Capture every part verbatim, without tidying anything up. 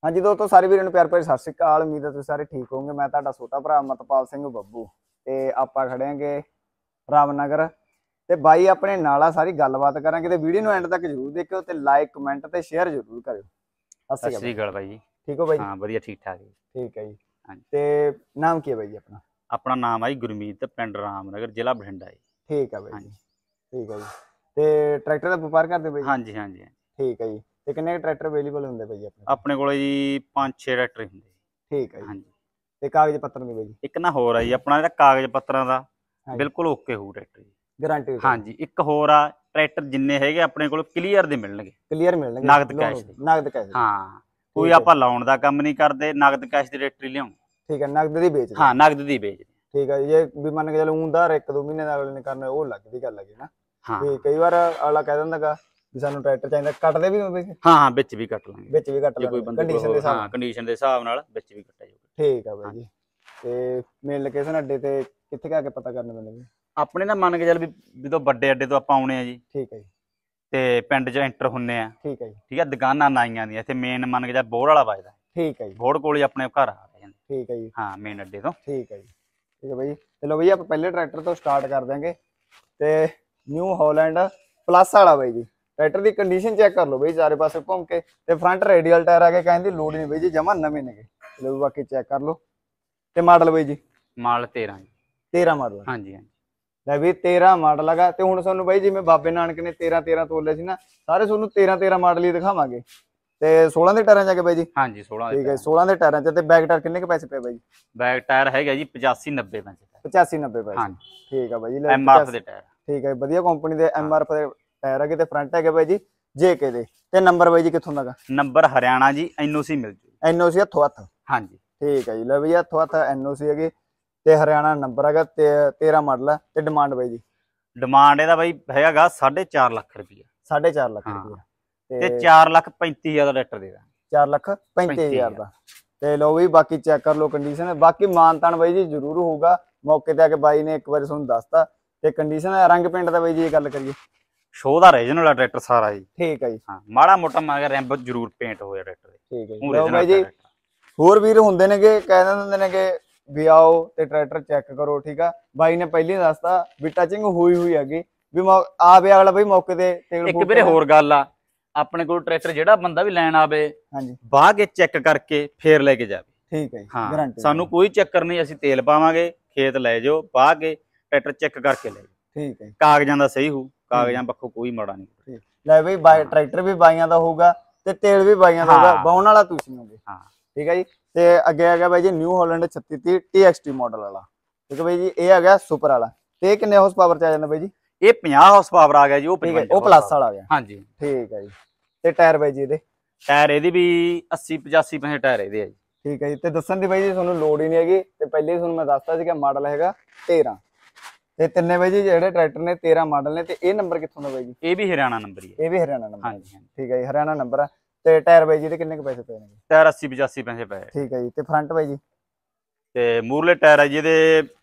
हाँ जी दोस्तों सारे वीरों प्यार भरी सत श्री अकाल। उम्मीद है तुम सारे ठीक होंगे। मैं तुहाडा छोटा भरा अमरपाल सिंह बब्बू ते आपां खड़े हांगे रामनगर ते बाई अपने नाल आ। सारी गलबात करांगे ते वीडियो नूं एंड तक जरूर देखियो ते लाइक कमेंट ते शेयर जरूर करियो। सत श्री अकाल भाई जी। ठीक हो भाई? हाँ वधिया ठीक ठाक जी। ठीक है जी। हाँ जी। ते नाम की है भाई जी अपना? अपना नाम है जी गुरमीत, पिंड रामनगर, जिला बठिंडा जी। ठीक है भाई हाँ जी। जी। ठीक है जी। ते ट्रैक्टर दा व्यापार करदे भाई जी? हाँ जी हाँ जी। ठीक है जी। ते किन्ने ट्रैक्टर अवेलेबल हुंदे भाई जी अपने? अपने कोल जी पांच छे ट्रैक्टर ही हुंदे। ठीक है जी। हाँ जी। ते कागज पत्तर दी भाई जी? एक ना होर है जी अपना जेहड़ा कागज पत्तरां दा हाँ जी। बिल्कुल ओके होऊ ट्रैक्टर जी। गारंटी? हाँ जी। एक होर आ ट्रैक्टर जिन्ने हैगे अपने कोल क्लीयर दे मिलणगे। क्लीयर मिलणगे? नगद कैश दे। नगद कैश? हाँ कोई आपां लाउण दा काम नहीं करदे, नगद कैश दे ट्रैक्टर ही लिआउण। ठीक है, नगद दी बेचदे? हाँ नगद दी बेचदे। ठीक है जे भी मन के चलो ऊंधार एक दो महीने दा अगले ने करना ਉਹ ਲੱਗ ਦੀ ਗੱਲ ਹੈਗੀ ਨਾ। हाँ ਵੀ ਕਈ ਵਾਰ ਅਗਲਾ ਕਹਿ ਦਿੰਦਾਗਾ ਵੀ ਸਾਨੂੰ ਟਰੈਕਟਰ ਚਾਹੀਦਾ, ਕੱਟਦੇ ਵੀ ਹੋਵੇ? हाँ हाँ ਵਿੱਚ ਵੀ ਕੱਟ ਲਾਂਗੇ। ਵਿੱਚ ਵੀ ਕੱਟ ਜੇ ਕੋਈ ਲੈਂਦੇ ਬੰਦੇ ਕੰਡੀਸ਼ਨ ਦੇ ਕੋਲ ਹਿਸਾਬ ਹਾਂ ਨਾਲ? ਕੰਡੀਸ਼ਨ ਦੇ ਹਿਸਾਬ ਨਾਲ ਵਿੱਚ ਵੀ ਕੱਟਿਆ ਜਾਊਗਾ। ਠੀਕ ਆ ਬਾਈ ਜੀ। ਤੇ ਮੇਨ ਲੋਕੇਸ਼ਨ ਅੱਡੇ ਤੇ ਕਿੱਥੇ ਜਾ ਕੇ ਪਤਾ ਕਰਨੇ ਪੈਂਦੇ? ਆਪਣੇ ਨਾ ਮੰਨ ਕੇ ਚੱਲ ਵੀ ਜਦੋਂ ਵੱਡੇ ਅੱਡੇ ਤੋਂ ਆਪਾਂ ਆਉਣੇ ਆ ਜੀ। ਠੀਕ ਹੈ ਜੀ। ਤੇ ਪਿੰਡ 'ਚ ਐਂਟਰ ਹੁੰਨੇ ਆ। ਠੀਕ ਹੈ ਜੀ। ਠੀਕ ਹੈ ਦੁਕਾਨਾਂ ਨਾਈਆਂ ਦੀਆਂ ਇੱਥੇ ਮੇਨ ਮੰਨ ਕੇ ਚੱਲ ਬੋੜ ਵਾਲਾ ਵੱਜਦਾ। ਠੀਕ ਹੈ ਜੀ। ਬੋੜ ਕੋਲ ਹੀ ਆਪਣੇ ਘਰ ਆ ਜਾਂਦੇ। ਠੀਕ ਹੈ ਜੀ। ਹਾਂ ਮੇਨ ਅੱਡੇ ਤੋਂ। ਠੀਕ ਹੈ ਜੀ। ਠੀਕ ਹੈ ਬਾਈ। ਚਲੋ ਬਈ ਆਪਾਂ ਪਹਿਲੇ ਟਰੈਕਟਰ ਤੋਂ ਸਟਾਰਟ ਕਰ ਦਾਂਗੇ ਤੇ ਨਿਊ ਹਾਲੈਂਡ ਪਲੱਸ ਵਾਲਾ ਬਾਈ ਜੀ। ट्रैक्टर की कंडीशन चेक कर लो बई चारे पासे घूम के। ते फ्रंट रेडियल टायर आ गए, कहने की लोड़ नहीं बई जी, जमा नवे ने। चलो बाकी चेक कर लो। ते मॉडल बई जी? मॉडल तेरह जी। तेरह मॉडल? हाँ जी हाँ जी। लै भी तेरह मॉडल है। तो हुण तुहानूं बई जिवें बाबे नानक ने तेरह तेरह तोले सी ना, सारे तुहानूं तेरह तेरह मॉडल ही दिखावांगे। ते सोलह के टायरां च आ गए बई जी? हाँ जी सोलह। ठीक है सोलह के टायरां च। ते बैक टायर किन्ने के पैसे पे बई? बैक टायर है जी पचासी नब्बे पैसे। पचासी नब्बे पैसे? हाँ ठीक है बई जी। एम आर एफ दे टायर। ठीक है वधिया कंपनी दे एम आर एफ दे टायर है। फ्रंट है बई जी जे के दे। ते नंबर बाई जी कित्थों दा? नंबर हरियाणा जी, एन ओ सी मिल जू। एन ओ सी हथों हथ? हाँ जी। ठीक है जी। लो भैया हथों हथ एन ओ सी है। ते हरियाणा नंबर है ते तेरह मॉडल है। ते डिमांड बाई जी? डिमांड इहदा बाई हैगा साढ़े चार लाख रुपया। साढ़े चार लाख हाँ। रुपया? ते चार लाख पैंती हज़ार दा ट्रैक्टर दे दा। चार लाख पैंती हज़ार दा। ते लो भी बाकी चेक कर लो कंडीशन। बाकी मानतान बाई जी जरूर होगा। मौके ते आके बाई ने एक बार तुहानूं दसता। ते कंडीशन रंग पेंट दा बाई जी गल करिए? शो का रीजनल ट्रैक्टर सारा जी। ठीक है जी। हाँ माड़ा मोटा मगर रैंप जरूर पेंट होया ट्रैक्टर। ठीक है जी। भाई जी होर वीर हुंदे ने कह दिंदे ने कि भी आओ ते ट्रैक्टर चेक करो। ठीक है बाई ने पहले दसता भी टचिंग हुई हुई हैगी भी आवे अगला बई मौके ते। एक वीरे होर गल आ अपने कोल ट्रैक्टर जेड़ा बंदा भी लैण आवे हां जी बाह के चेक करके फिर लेके जावे। ठीक है जी। हाँ गारंटी सानू कोई चक्कर नहीं, असीं तेल पावांगे खेत लै जाओ बाह के ट्रैक्टर चेक करके ले जाओ। ठीक है कागजां दा सही हो, कागजां पक्खों कोई माड़ा नहीं। लै बई बाई ट्रैक्टर भी बाइयां दा होगा ते तेल भी बाइयां दा होगा, बाउण वाला तुसीं होगे। हाँ ठीक है जी। ते अगे आ गया बाई जी न्यू हालैंड छत्ती तीह टी एक्स टी मॉडल वाला। ठीक है बाई जी ये आ गया सुपर वाला। ते किन्ने हॉर्स पावर च आ जांदा बाई जी? ये पचास हॉर्स पावर आ गया जी। ठीक है वो प्लस वाला आ गया? हाँ जी ठीक है जी। ते टायर बाई जी इहदे? टायर इहदे भी अस्सी पचासी पैसे टायर इहदे है जी। ठीक है जी। ते दस्सण दी बाई जी तुहानूं लोड़ ही नहीं हैगी। ते पहले ही तुहानूं मैं दसता सी कि मॉडल हैगा तेरह। ते तिन्ने बाई जी जेहड़े ट्रैक्टर ने तेरह मॉडल ने। ते ये नंबर कित्थों दा बाई जी? ये भी हरियाणा नंबर ही है। ये भी हरियाणा नंबर? हाँ जी ठीक है जी हरियाणा नंबर है। ते टायर बाई जी दे किन्ने के पैसे पे ने? टायर अस्सी पचासी पैसे पे। ठीक है जी। ते फ्रंट बाई जी? ते मूरले टायर है जी दे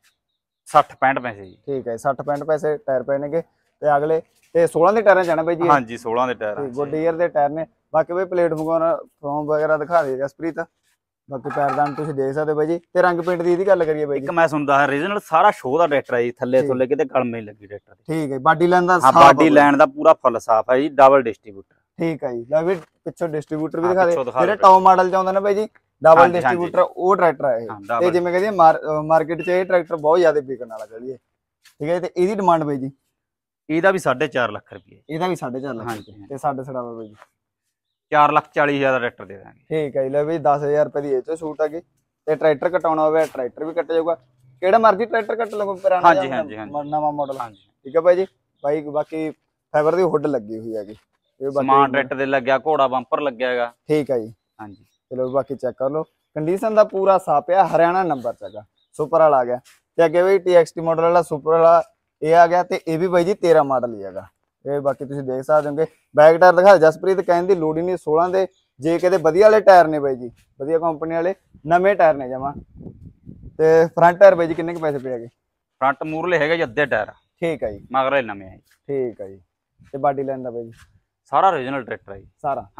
साठ पैंठ पैसे जी। ठीक है साठ पैंठ पैसे टायर पे ने। ते अगले ते सोलह के टायर जाना बाई जी? हाँ जी सोलह के टायर गुड ईयर के टायर ने। बाकी बाई प्लेटफॉर्म फॉर्म वगैरह दिखा देगा जसप्रीत। बाकी पैरदान तुसीं देख सकदे बाई जी। ते रंग पेंट दी गल करिए बाई जी? एक मैं सुनदा है रीजनल सारा शो दा ट्रैक्टर है जी। थल्ले थुल्ले किते कलम नहीं लगी ट्रैक्टर दी। ठीक है बॉडी लाइन दा साफ? बॉडी लाइन दा पूरा फुल साफ है जी। Double distributor. ठीक है जी। लै भी पिछो डिस्ट्रीब्यूटर भी दिखा दे जेहड़े टॉप मॉडल च आउंदा ना बाई जी डबल डिस्ट्रीब्यूटर वो ट्रैक्टर है ये। ते जिवें कहिए मार्केट च ये ट्रैक्टर बहुत ज्यादा बिकण वाला कहिए। ठीक है ते इहदी डिमांड बाई जी? ਇਹਦਾ भी साढ़े चार लाख रुपये। ਇਹਦਾ भी साढ़े चार लाख? हाँ जी। ਤੇ ਸਾਡੇ ਸੜਾਵਾ ਬਾਈ ਜੀ? चार लाख चालीस हज़ार ਦਾ ट्रैक्टर दे ਦਾਂਗੇ। ठीक है ਲੈ ਵੀ दस हज़ार रुपए ਦੀ ਇਹ ਚ ਛੂਟ ਹੈਗੀ। ਤੇ ट्रैक्टर ਕਟਾਉਣਾ ਹੋਵੇ ट्रैक्टर भी ਕੱਟ ਜਾਊਗਾ। ਕਿਹੜਾ ਮਰਜ਼ੀ ट्रैक्टर ਕੱਟ ਲਓ ਪੁਰਾਣਾ। हाँ जी हाँ जी ਨਵਾਂ ਮਾਡਲ। हाँ जी ठीक है भाई जी। ਬਾਈ ਬਾਕੀ ਫਾਈਬਰ ਦੀ ਹੁੱਡ ਲੱਗੀ ਹੋਈ ਹੈਗੀ। ਇਹ ਬਾਕੀ ਸਮਾਨ ट्रैक्टर ਦੇ ਲੱਗਿਆ ਘੋੜਾ ਬੰਪਰ ਲੱਗਿਆ ਹੈਗਾ। ठीक है जी। हाँ जी ਚਲੋ ਬਾਕੀ ਚੈੱਕ ਕਰ ਲਓ ਕੰਡੀਸ਼ਨ ਦਾ ਪੂਰਾ ਸਾਫ ਹੈ। ਹਰਿਆਣਾ ਨੰਬਰ ਚ ਹੈਗਾ। ਸੁਪਰ ਵਾਲਾ ਆ ਗਿਆ। ਤੇ ਅੱਗੇ ਵੀ ਟੀ ਐਕਸ ਟੀ ਮਾਡਲ ਵਾਲਾ ਸੁਪਰ वाला ਇਹ ਆ ਗਿਆ। ਤੇ ਇਹ ਵੀ ਬਾਈ ਜੀ तेरह ਮਾਡਲ ਹੀ ਹੈਗਾ। ਇਹ ਬਾਕੀ ਤੁਸੀਂ ਦੇਖ ਸਕਦੇ ਹੋਗੇ। बैक टायर दिखा जसप्रीत कहने की लोड़ ही नहीं। सोलह के जे कहते वधिया वाले टायर ने बाई जी वधिया कंपनी वाले नवे टायर ने जमा। ते फ्रंट टायर बाई जी किन्ने के पैसे पे है? फ्रंट मूरले है जी अद्धे टायर। ठीक है जी। मगरले नवे है। ठीक है जी। ते बॉडी लाइन दा बाई जी? सारा रीजनल ट्रैक्टर है जी सारा? हाँ जी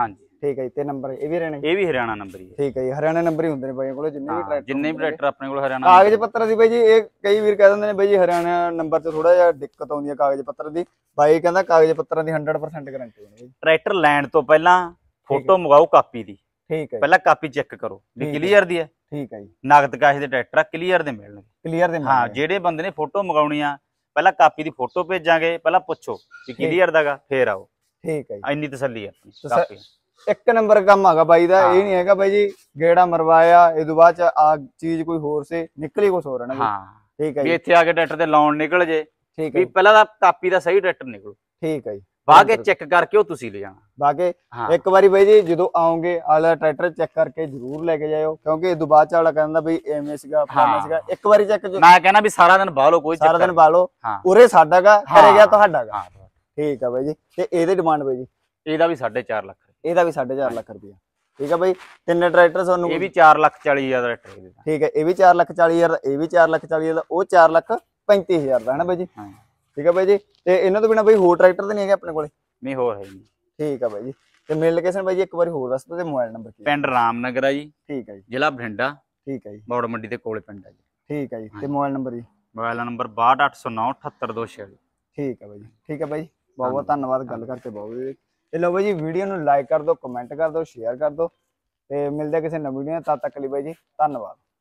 ਠੀਕ ਹੈ ਜੀ। ਤੇ ਨੰਬਰ ਇਹ ਵੀ ਹਰਿਆਣਾ ਇਹ ਵੀ ਹਰਿਆਣਾ ਨੰਬਰ ਹੀ ਹੈ। ਠੀਕ ਹੈ ਜੀ। ਹਰਿਆਣਾ ਨੰਬਰ ਹੀ ਹੁੰਦੇ ਨੇ ਬਾਈਆਂ ਕੋਲ ਜਿੰਨੇ ਵੀ ਟਰੈਕਟਰ ਜਿੰਨੇ ਵੀ ਟਰੈਕਟਰ ਆਪਣੇ ਕੋਲ ਹਰਿਆਣਾ ਕਾਗਜ਼ ਪੱਤਰ ਦੀ ਬਾਈ ਜੀ ਇਹ ਕਈ ਵੀਰ ਕਹਿ ਦਿੰਦੇ ਨੇ ਬਾਈ ਜੀ ਹਰਿਆਣਾ ਨੰਬਰ ਤੇ ਥੋੜਾ ਜਿਹਾ ਦਿੱਕਤ ਆਉਂਦੀ ਹੈ ਕਾਗਜ਼ ਪੱਤਰ ਦੀ। ਬਾਈ ਕਹਿੰਦਾ ਕਾਗਜ਼ ਪੱਤਰਾਂ ਦੀ ਹੰਡਰਡ ਪਰਸੈਂਟ ਗਾਰੰਟੀ ਹੈ। ਟਰੈਕਟਰ ਲੈਣ ਤੋਂ ਪਹਿਲਾਂ ਫੋਟੋ ਮੰਗਾਓ ਕਾਪੀ ਦੀ। ਠੀਕ ਹੈ। ਪਹਿਲਾਂ ਕਾਪੀ ਚੈੱਕ ਕਰੋ ਵੀ ਕਲੀਅਰ ਦੀ ਹੈ। ਠੀਕ ਹੈ ਜੀ। ਨਗਦ ਕਾਸ਼ ਦੇ ਟਰੈਕਟਰ ਕਲੀਅਰ ਦੇ ਮਿਲਣਗੇ। ਕਲੀਅਰ ਦੇ ਹਾਂ ਜਿਹੜੇ ਬੰਦੇ ਨੇ ਫੋਟੋ ਮੰਗਾਉਣੀ ਆ ਪਹਿਲਾਂ ਕਾਪੀ ਦੀ ਫੋਟੋ ਭੇਜਾਂਗੇ, ਪਹਿਲਾਂ ਪੁੱਛੋ ਕਿ ਕਲੀਅਰ ਦਾਗਾ ਫੇਰ ਆਓ। ਠੀਕ ਹੈ ਜੀ। ਇੰਨੀ ਤਸੱਲੀ ਆਪਣੀ ਕਾਪੀ। ਇੱਕ ਨੰਬਰ ਕੰਮ ਹੈਗਾ ਬਾਈ ਦਾ। ਇਹ ਨਹੀਂ ਹੈਗਾ ਬਾਈ ਜੀ ਗੇੜਾ ਮਰਵਾਇਆ ਇਹ ਤੋਂ ਬਾਅਦ ਚ ਆ ਚੀਜ਼ ਕੋਈ ਹੋਰ ਸੀ ਨਿਕਲੀ ਕੁਛ ਹੋਰ ਹੈ ਨਾ। ਹਾਂ ਠੀਕ ਹੈ ਵੀ ਇੱਥੇ ਆ ਕੇ ਟਰੈਕਟਰ ਤੇ ਲਾਉਣ ਨਿਕਲ ਜੇ। ਠੀਕ ਹੈ ਵੀ ਪਹਿਲਾਂ ਤਾਂ ਕਾਪੀ ਦਾ ਸਹੀ ਟਰੈਕਟਰ ਨਿਕਲੋ। ਠੀਕ ਹੈ ਜੀ। ਬਾਅਦ ਕੇ ਚੈੱਕ ਕਰਕੇ ਉਹ ਤੁਸੀਂ ਲੈ ਜਾਣਾ। ਬਾਕੀ ਇੱਕ ਵਾਰੀ ਬਾਈ ਜੀ ਜਦੋਂ ਆਓਗੇ ਆਲਾ ਟਰੈਕਟਰ ਚੈੱਕ ਕਰਕੇ ਜ਼ਰੂਰ ਲੈ ਕੇ ਜਾਇਓ ਕਿਉਂਕਿ ਇਹ ਤੋਂ ਬਾਅਦ ਚ ਆਲਾ ਕਹਿੰਦਾ ਬਈ ਐਵੇਂ ਸੀਗਾ ਫਲਾਣਾ ਸੀਗਾ। ਇੱਕ ਵਾਰੀ ਚੈੱਕ ਮੈਂ ਕਹਿੰਦਾ ਵੀ ਸਾਰਾ ਦਿਨ ਬਾਹ ਲਓ ਕੋਈ ਸਾਰਾ ਦਿਨ ਬਾਹ ਲਓ ਉਰੇ ਸਾਡਾਗਾ ਕਰੇ ਗਿਆ ਤੁਹਾਡਾਗਾ। ਠੀਕ ਆ ਬਾਈ ਜੀ। ਤੇ ਇਹਦੀ ਡਿਮਾਂਡ ਬਾਈ ਜੀ ਇਹਦਾ ਵੀ ਸਾਢੇ ਚਾਰ ਲੱਖ ਇਹਦਾ ਵੀ ਸਾਢੇ ਚਾਰ ਲੱਖ ਰੁਪਇਆ। ਠੀਕ ਆ ਬਾਈ। ਤਿੰਨ ਟਰੈਕਟਰ ਤੁਹਾਨੂੰ ਇਹ ਵੀ ਚਾਰ ਲੱਖ ਚਾਲੀ ਹਜ਼ਾਰ ਦਾ ਟਰੈਕਟਰ। ਠੀਕ ਹੈ। ਇਹ ਵੀ ਚਾਰ ਲੱਖ ਚਾਲੀ ਹਜ਼ਾਰ ਦਾ ਇਹ ਵੀ ਚਾਰ ਲੱਖ ਚਾਲੀ ਹਜ਼ਾਰ ਦਾ ਉਹ ਚਾਰ ਲੱਖ ਪੈਂਤੀ ਹਜ਼ਾਰ ਦਾ ਹੈ ਨਾ ਬਾਈ ਜੀ। ਠੀਕ ਆ ਬਾਈ ਜੀ। ਤੇ ਇਹਨਾਂ ਤੋਂ ਬਿਨਾਂ ਬਾਈ ਹੋਰ ਟਰੈਕਟਰ ਤੇ ਨਹੀਂ ਹੈਗੇ ਆਪਣੇ ਕੋਲੇ? ਨਹੀਂ ਹੋਰ ਹੈ ਨਹੀਂ। ਠੀਕ ਆ ਬਾਈ ਜੀ। ਤੇ ਮੇਲ ਲੋਕੇਸ਼ਨ ਬਾਈ ਜੀ ਇੱਕ ਵਾਰੀ ਹੋਰ ਦੱਸ ਦਿਓ ਤੇ ਮੋਬਾਈਲ ਨੰਬਰ ਕੀ? ਪਿੰਡ ਰਾਮਨਗਰ ਆ ਜੀ। ਠੀਕ ਹੈ ਜੀ। ਜ਼ਿਲ੍ਹਾ ਬਠਿੰਡਾ। ਠੀਕ ਹੈ ਜੀ। ਬੌੜ ਮੰਡੀ ਦੇ ਕੋਲੇ ਪਿੰਡ ਆ ਜੀ। ਠੀਕ ਹੈ ਜੀ। ਤੇ ਮੋਬਾਈਲ ਨੰਬਰ ਜੀ? ਮੋਬਾਈਲ ਨੰਬਰ ਬਾਹਠ ਅੱਠ ਸੌ ਨੌ ਅਠੱਤਰ ਦੋ ਛਿਆਲੀ। ਠੀਕ ਹੈ ਬਾਈ ਜੀ। ਠੀਕ ਹੈ ਬਾਈ ਬਹੁਤ ਬਹੁਤ ਧੰਨਵਾਦ ਗੱਲ ਕਰਕੇ ਬਹੁਤ। ਤੇ ਲਓ ਬਾਈ ਜੀ ਵੀਡੀਓ ਨੂੰ ਲਾਈਕ ਕਰ ਦਿਓ, ਕਮੈਂਟ ਕਰ ਦਿਓ, ਸ਼ੇਅਰ ਕਰ ਦਿਓ ਤੇ ਮਿਲਦੇ ਕਿਸੇ ਨਵੀਂ ਵੀਡੀਓ ਤਦ ਤੱਕ ਲਈ ਬਾਈ ਜੀ ਧੰਨਵਾਦ।